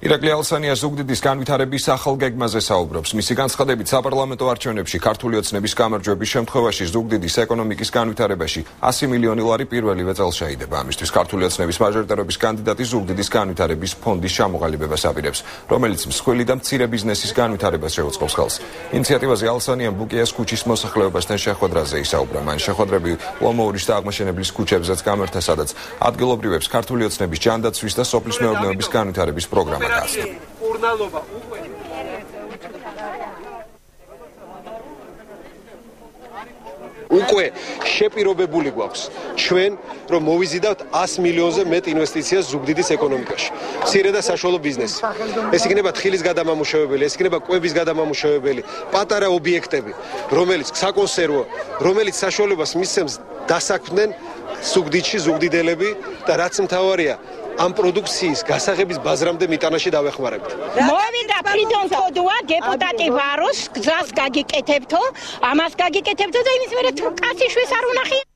ირაკლი ალსანიას ზუგდიდის განვითარების ახალ გეგმაზე საუბრობს. მისი განცხადებით საპარლამენტო არჩევნებში ქართული ოცნების გამარჯვების შემთხვევაში ზუგდიდის ეკონომიკის განვითარებაში 100 მილიონი ლარი პირველივე წელს ჩაიდება. ამისთვის ქართული ოცნების მაჟორიტარობის კანდიდატი ზუგდიდის განვითარების ფონდის ჩამოყალიბებას აპირებს, რომელიც მსხვილი და მცირე ბიზნესის განვითარებას შეუწყობს ხელს. ინიციატივაზე ალსანიამ ბუკიას ქუჩის მოსახლეობასთან შეხვედრაზე ისაუბრა. მან შეხვედრები ლომოურის და აღმაშენებლის ქუჩებზეც გამართა, სადაც ადგილობრივებს ქართული ოცნების ჯანდაცვის და სოფლის მეურნეობის განვითარების პროგრამა უკვე შეპირობებული გვაქვს ჩვენ რომ მოვიზიდავთ 100 მილიონზე მეტ ინვესტიციას ზუგდიდის ეკონომიკაში. მცირე და საშუალო ბიზნესი. ეს იქნება თხილის გადამამუშავებელი, ეს იქნება კვების გადამამუშავებელი, პატარა ობიექტები, რომელიც საკონსერვო, რომელიც საშუალებას მისცემს დასაქმდნენ ზუგდიდში ზუგდიდელები და რაც მთავარია ამ პროდუქციის გასაღების ბაზრამდე მიტანაში დავეხმარებთ. მოვიდა ფრიდონ კოდუა დეპუტატი ვაროს გზას გაგიკეთებთო, ამას გაგიკეთებთო და იმის მერე თუ კაცი შვეს არ უნახი.